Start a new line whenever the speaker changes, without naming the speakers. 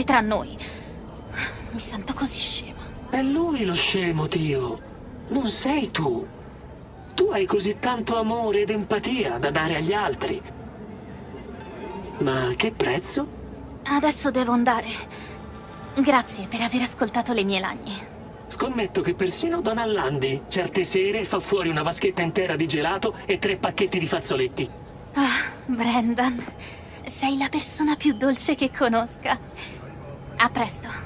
parte tra noi. Mi sento così scema.
È lui lo scemo, Tio. Non sei tu. Tu hai così tanto amore ed empatia da dare agli altri. Ma che prezzo?
Adesso devo andare. Grazie per aver ascoltato le mie lagne.
Scommetto che persino Don Allandi certe sere fa fuori una vaschetta intera di gelato e 3 pacchetti di fazzoletti.
Ah, Brendan, sei la persona più dolce che conosca. A presto.